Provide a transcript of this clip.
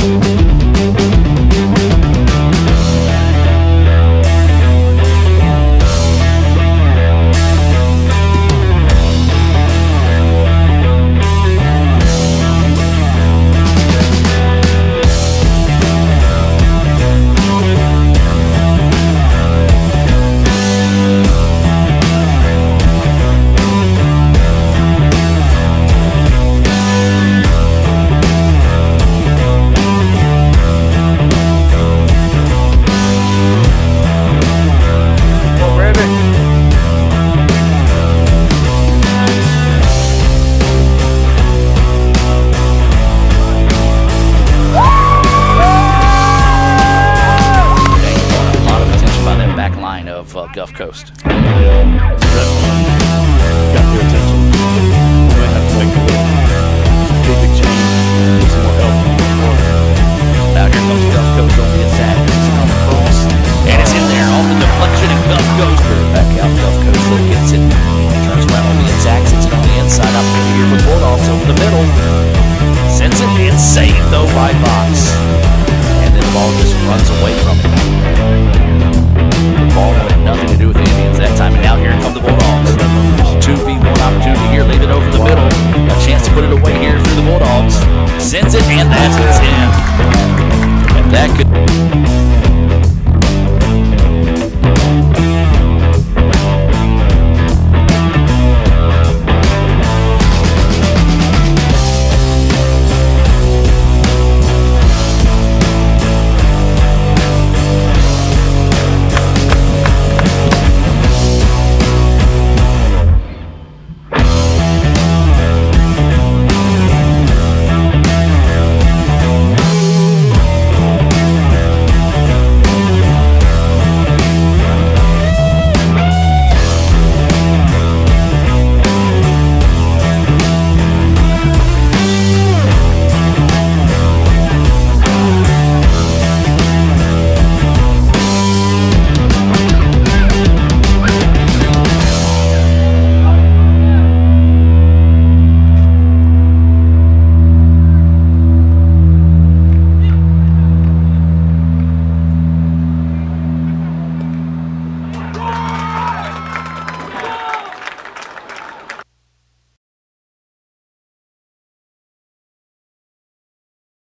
Gulf Coast. Got their attention. We might have to make a strategic change, get some more help. Now here comes Gulf Coast on the attack. It's on the cross. And it's in there off the deflection, and Gulf Coast. Back out, Gulf Coast gets it. Turns around on the attack, sits it on the inside. Up here with Bulldogs over the middle. Sends it in, saved though by Box. And then the ball just runs away from him. The ball had nothing to do with the Indians that time, and now here come the Bulldogs. 2v1 opportunity here, leave it over the middle. A chance to put it away here through the Bulldogs. Sends it, and that's in. And that could...